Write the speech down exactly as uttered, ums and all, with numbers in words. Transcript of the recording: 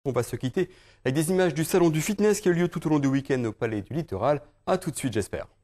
On va se quitter avec des images du salon du fitness qui a eu lieu tout au long du week-end au Palais du Littoral. A tout de suite, j'espère.